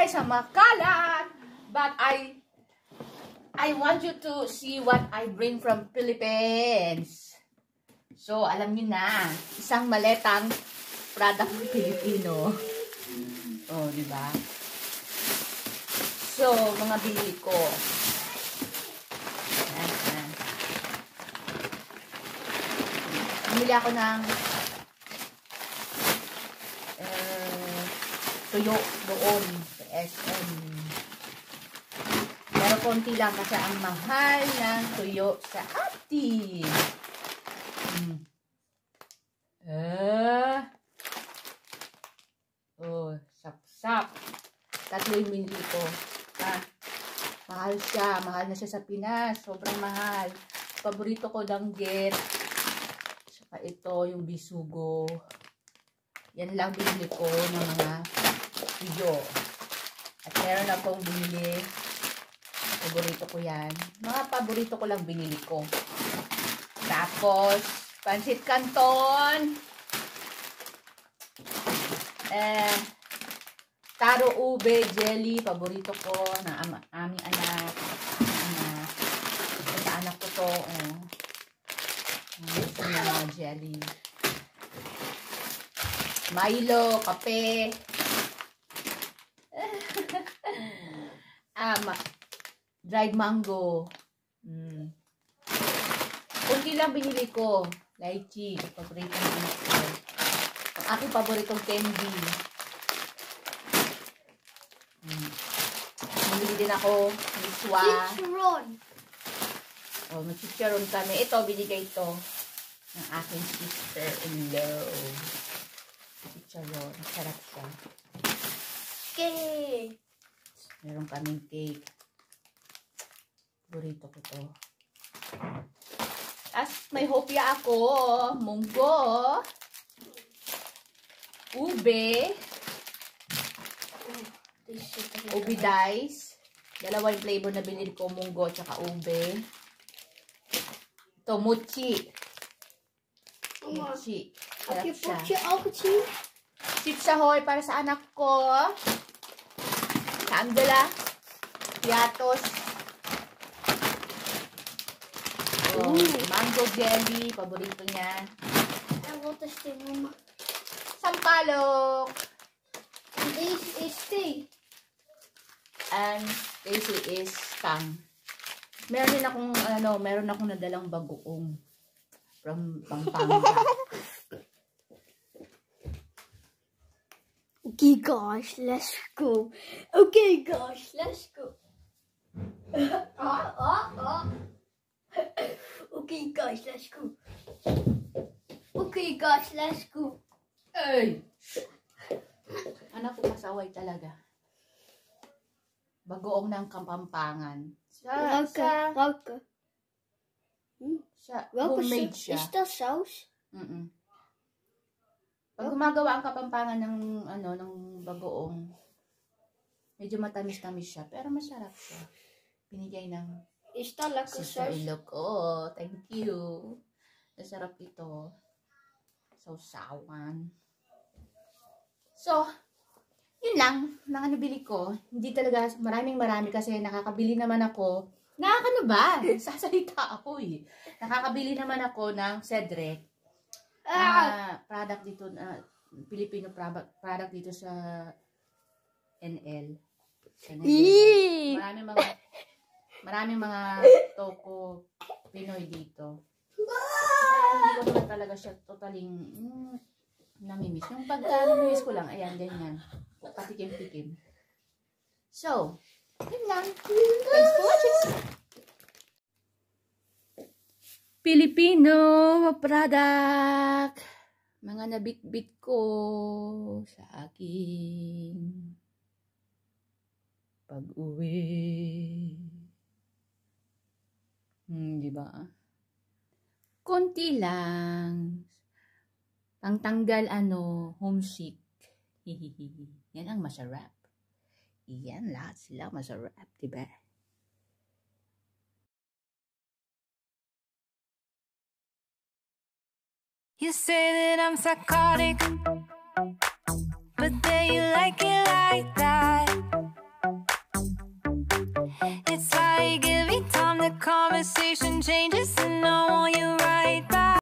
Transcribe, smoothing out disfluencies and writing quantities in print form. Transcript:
kayo sa makalat. But I want you to see what I bring from Philippines. So, alam niyo na, isang maletang product ng Pilipino. Oh, di ba? So, mga bili ko. Ayan. Bumili ako ng tuyo doon sa SM. Pero konti lang kasi ang mahal ng tuyo sa atin. Oh, sap-sap. Tatlo yung binili ko. Mahal siya. Mahal na siya sa Pinas. Sobrang mahal. Paborito ko danggit. Saka ito, yung bisugo. Yan lang binili ko ng mga tuyo. At meron akong binili. Paborito ko yan. Mga paborito ko lang binili ko. Tapos, pansit canton. Taro ube jelly. Paborito ko ng aming anak. Sa anak ko to. Gusto niya mga jelly. Milo, kape. Dried mango. Kunti lang binili ko. Lychee. Paborito ng anak ko. Ang aking paboritong candy. Bumili din ako. Miswa. Chicharon. Oh, may chicharon kami. Ito, binigay ito ng aking sister-in-law. Chicharon. Sarap siya. Cake. Meron kaming cake. Burrito ko to. As may hopya ako. Munggo. Ube. Ube dice. Dalawa yung flavor na binili ko. Munggo at saka ube. Ito, mochi. Mochi. Sarap siya. Chips ahoy para sa anak ko. Candela. Piatos. Oh, mango jelly. Paborito niya. Sampalok. This is tea. And this is tang. Meron akong nadalang bagoong from Pampanga. Okay guys, let's go. Okay guys, let's go. Okay guys, let's go. Okay guys, let's go. Ay! Anak ko pasaway talaga. Bagoong ng Kapampangan. Homemade siya. Is that sauce? Pag gumagawa ang Kapampangan ng bagoong, medyo matamis-tamis siya, pero masarap siya. Binigay ng sister-in-law ko. Thank you. Masarap ito. Sausawan. So, yun lang, mga nabili ko. Hindi talaga, marami kasi nakakabili naman ako. Sasalita ako eh. Nakakabili naman ako ng Cedric. Product dito, Filipino product dito sa NL. Maraming mga toko Pinoy dito. Hindi ko naman talaga siya totaling namimiss. Yung pagka-namimiss ko lang, ayan, ganyan. Patikim-tikim. So, yun lang. Thanks for watching. Filipino product. Mga nabit-bit ko sa aking pag-uwi. Diba? Konti lang. Pangtanggal homesick. Yan ang masarap. Yan lahat sila masarap, diba? You say that I'm psychotic.